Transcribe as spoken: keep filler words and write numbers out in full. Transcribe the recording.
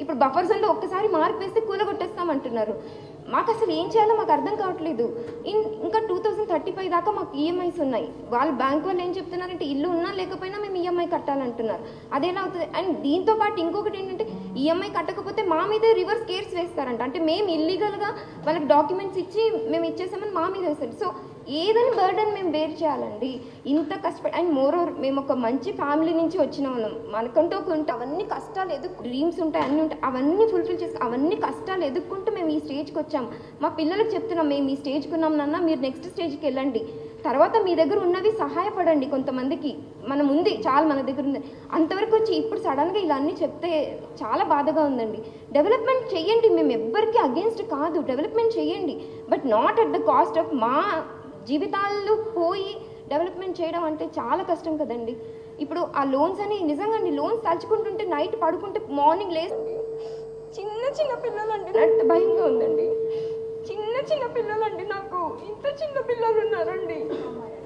ఇప్పుడు బఫర్ జోన్లో ఒక్కసారి మార్పు వేస్తే కూలగొట్టేస్తామంటున్నారు. మాకు అసలు ఏం చేయాలో మాకు అర్థం కావట్లేదు. ఇన్ ఇంకా టూ థౌజండ్ థర్టీ ఫైవ్ దాకా మాకు ఈఎంఐస్ ఉన్నాయి. వాళ్ళు బ్యాంక్ వాళ్ళు ఏం చెప్తున్నారంటే ఇల్లు ఉన్నా లేకపోయినా మేము ఈఎంఐ కట్టాలంటున్నారు. అదేలా అవుతుంది? అండ్ దీంతో పాటు ఇంకొకటి ఏంటంటే ఈఎంఐ కట్టకపోతే మా మీదే రివర్స్ కేర్స్ వేస్తారంట. అంటే మేము ఇల్లీగల్గా వాళ్ళకి డాక్యుమెంట్స్ ఇచ్చి మేము ఇచ్చేసామని మా మీద వేస్తారు. సో ఏదని బర్డన్ మేము బేర్ చేయాలండి ఇంత కష్టపడి. అండ్ మోర్ ఓవర్ మేము ఒక మంచి ఫ్యామిలీ నుంచి వచ్చిన వాళ్ళం. మనకంటూ ఒక ఉంటే అవన్నీ కష్టాలు ఎదుర్కొ డ్రీమ్స్ ఉంటాయి, అన్నీ ఉంటాయి, అవన్నీ ఫుల్ఫిల్ చేసి అవన్నీ కష్టాలు ఎదుర్కొంటూ మేము ఈ స్టేజ్కి వచ్చాం. మా పిల్లలకు చెప్తున్నాం, మేము ఈ స్టేజ్కి ఉన్నాం నాన్న, మీరు నెక్స్ట్ స్టేజ్కి వెళ్ళండి, తర్వాత మీ దగ్గర ఉన్నవి సహాయపడండి. కొంతమందికి మనం ఉంది చాలా మన దగ్గర ఉంది అంతవరకు వచ్చి ఇప్పుడు సడన్గా ఇలా అన్నీ చెప్తే చాలా బాధగా ఉందండి. డెవలప్మెంట్ చేయండి, మేము ఎవ్వరికి అగేన్స్ట్ కాదు, డెవలప్మెంట్ చేయండి, but not at the cost of మా జీవితాలు పోయి డెవలప్మెంట్ చేయడం అంటే చాలా కష్టం కదండి. ఇప్పుడు ఆ లోన్స్ అని నిజంగా అండి లోన్స్ తలుచుకుంటుంటే నైట్ పడుకుంటే మార్నింగ్ లేసి చిన్న చిన్న పిల్లలండి నాకు భయంగా ఉందండి. చిన్న చిన్న పిల్లలండి, నాకు ఇంత చిన్న పిల్లలు ఉన్నారండి.